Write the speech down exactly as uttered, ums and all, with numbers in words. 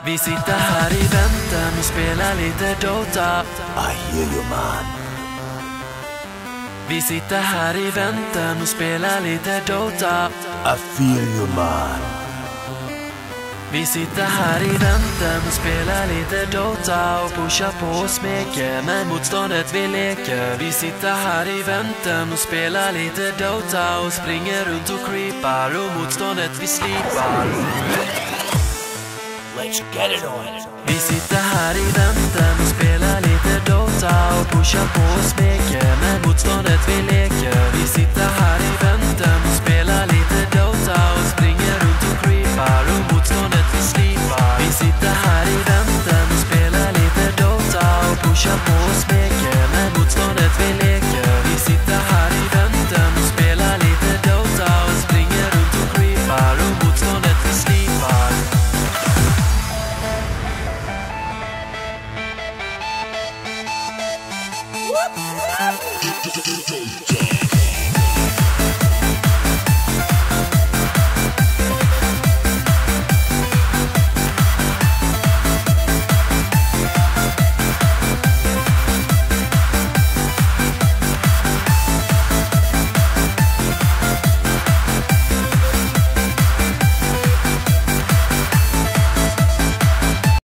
Vi sitter här i väntan och spelar lite Dota. I hear you, man. Vi sitter här i väntan och spelar lite Dota. I feel you, man. Vi sitter här i väntan och spelar lite Dota och pushar på och smeker med motståndet vi leker. Vi sitter här i väntan och spelar lite Dota och springer runt och creepar och motståndet vi slipar. Let's get it on. Vi sitter här i väntan och spelar lite Dota och pushar på och smeker med motståndet vi leker. Vi sitter här i väntan och spelar lite Dota och springer runt och creepar och motståndet vi slipar. Vi sitter här i väntan och spelar lite Dota och pushar på och smeker med motståndet vi leker. Vi sitter här i väntan och spelar lite Dota och springer runt och creepar och motståndet vi slipar. Jam.